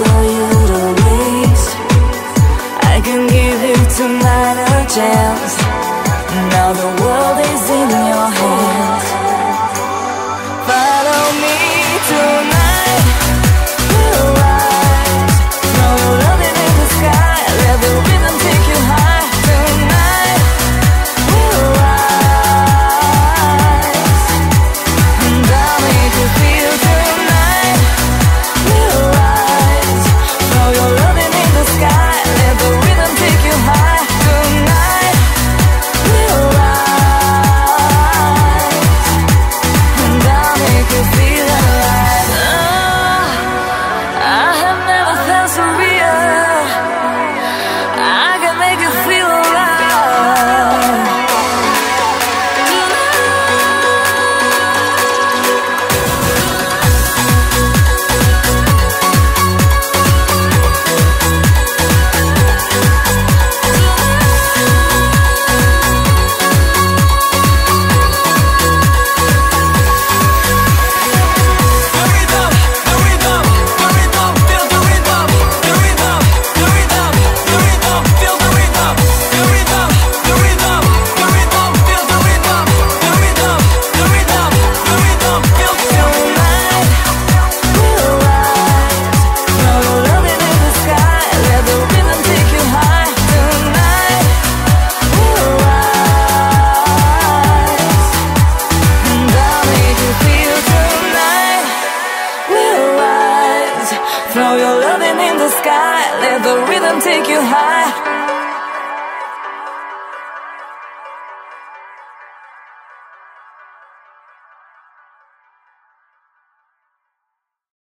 for you to waste. I can give you tonight a chance. Now the world is in your hands. Follow me tonight. We'll rise. Throw your loving in the sky. Let the rhythm take you high. Tonight we'll rise. And I'll make you feel tonight. We'll rise. Throw your loving in the sky. Let the rhythm take you high. Tonight we'll rise. And I'll make you feel alive. I have never felt so real. I can make you feel alive. Throw your loving in the sky, let the rhythm take you high.